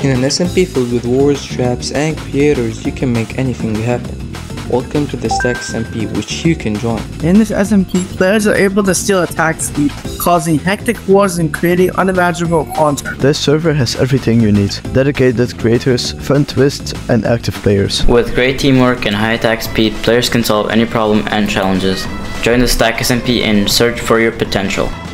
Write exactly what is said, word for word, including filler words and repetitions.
In an S M P filled with wars, traps, and creators, you can make anything happen. Welcome to the Stacks M P, which you can join. In this S M P, players are able to steal attack speed, causing hectic wars and creating unimaginable content. This server has everything you need: dedicated creators, fun twists, and active players. With great teamwork and high attack speed, players can solve any problem and challenges. Join the Stack S M P and search for your potential.